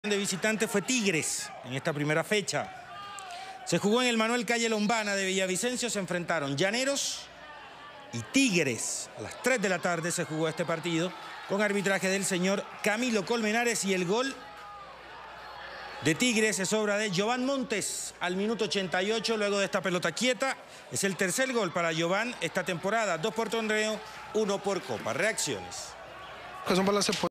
De visitante fue Tigres en esta primera fecha. Se jugó en el Manuel Calle Lombana de Villavicencio. Se enfrentaron Llaneros y Tigres. A las 3 de la tarde se jugó este partido con arbitraje del señor Camilo Colmenares, y el gol de Tigres es obra de Giován Montes al minuto 88, luego de esta pelota quieta. Es el tercer gol para Giován esta temporada, 2 por torneo, 1 por Copa. Reacciones. Es un balance